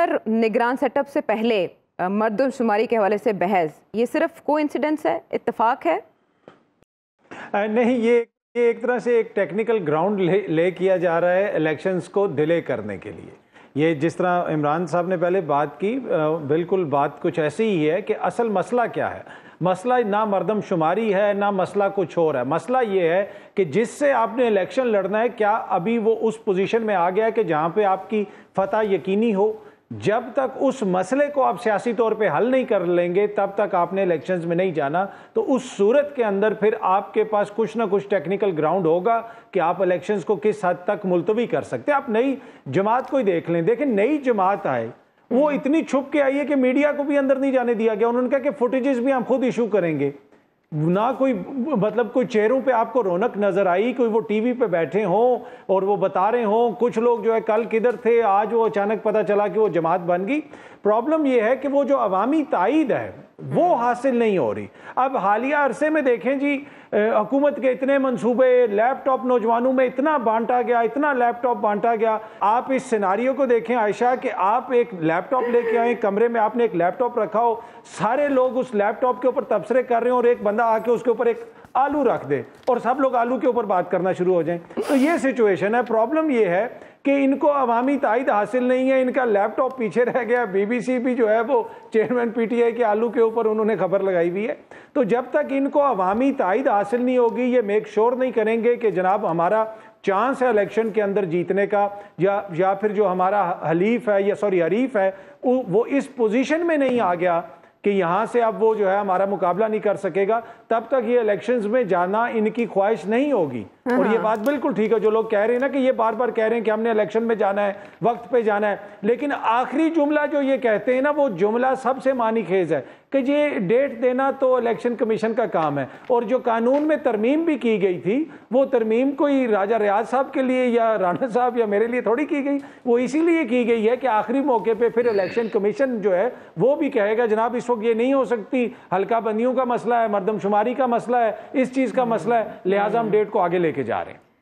Sir, निगरान setup से पहले मर्दमशुमारी के हवाले से बहस, ये सिर्फ कोइंसिडेंस है, इत्तेफाक है? नहीं, ये एक तरह से एक टेक्निकल ग्राउंड ले किया जा रहा है इलेक्शंस को डिले करने के लिए। ये जिस तरह इमरान साहब ने पहले बात की, बिल्कुल बात कुछ ऐसी ही है कि असल मसला क्या है। मसला ना मर्दमशुमारी है, ना मसला कुछ और है। मसला ये है कि जिससे आपने इलेक्शन लड़ना है, क्या अभी वो उस पोजीशन में आ गया है कि जहां पे आपकी फतह यकीनी हो। जब तक उस मसले को आप सियासी तौर पे हल नहीं कर लेंगे, तब तक आपने इलेक्शंस में नहीं जाना। तो उस सूरत के अंदर फिर आपके पास कुछ ना कुछ टेक्निकल ग्राउंड होगा कि आप इलेक्शंस को किस हद तक मुलतवी कर सकते हैं। आप नई जमात को ही देख लें, देखें नई जमात आए, वो इतनी छुप के आई है कि मीडिया को भी अंदर नहीं जाने दिया गया। उन्होंने कहा कि फुटेजेस भी हम खुद इशू करेंगे। ना कोई मतलब कोई चेहरों पे आपको रौनक नजर आई, कोई वो टीवी पे बैठे हों और वो बता रहे हों। कुछ लोग जो है कल किधर थे, आज वो अचानक पता चला कि वो जमात बन गई। प्रॉब्लम ये है कि वो जो अवामी ताईद है वो हासिल नहीं हो रही। अब हालिया अरसे में देखें जी, हुकूमत के इतने मंसूबे, लैपटॉप नौजवानों में इतना बांटा गया, इतना लैपटॉप बांटा गया। आप इस सिनारियो को देखें आयशा, कि आप एक लैपटॉप लेके आए, कमरे में आपने एक लैपटॉप रखा हो, सारे लोग उस लैपटॉप के ऊपर तबसरे कर रहे हो और एक बंदा आके उसके ऊपर एक आलू रख दे और सब लोग आलू के ऊपर बात करना शुरू हो जाएं। तो ये सिचुएशन है। प्रॉब्लम ये है कि इनको अवामी ताईद हासिल नहीं है, इनका लैपटॉप पीछे रह गया। बीबीसी भी जो है वो चेयरमैन पीटीआई के आलू के ऊपर उन्होंने खबर लगाई हुई है। तो जब तक इनको अवामी ताईद हासिल नहीं होगी, ये मेक श्योर नहीं करेंगे कि जनाब हमारा चांस है इलेक्शन के अंदर जीतने का, या फिर जो हमारा हलीफ है या हरीफ है वो इस पोजीशन में नहीं आ गया कि यहां से अब वो जो है हमारा मुकाबला नहीं कर सकेगा, तब तक ये इलेक्शंस में जाना इनकी ख्वाहिश नहीं होगी। और ये बात बिल्कुल ठीक है जो लोग कह रहे हैं ना कि ये बार बार कह रहे हैं कि हमने इलेक्शन में जाना है, वक्त पे जाना है, लेकिन आखिरी जुमला जो ये कहते हैं ना, वो जुमला सबसे मानीखेज है कि ये डेट देना तो इलेक्शन कमीशन का काम है। और जो कानून में तरमीम भी की गई थी, वो तरमीम कोई राजा रियाज साहब के लिए या राणा साहब या मेरे लिए थोड़ी की गई, वो इसीलिए की गई है कि आखिरी मौके पे फिर इलेक्शन कमीशन जो है वो भी कहेगा जनाब इस वक्त ये नहीं हो सकती, हल्का बंदियों का मसला है, मर्दमशुमारी का मसला है, इस चीज का मसला है, लिहाजा हम डेट को आगे लेके जा रहे हैं।